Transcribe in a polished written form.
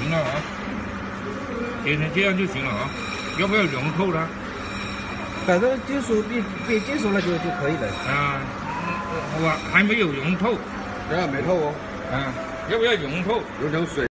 行了啊，点成这样就行了啊，要不要融透它？ 反正金属变金属了就可以了。 啊，我还没有融透。 这没透哦。 啊，要不要融透？ 融成水。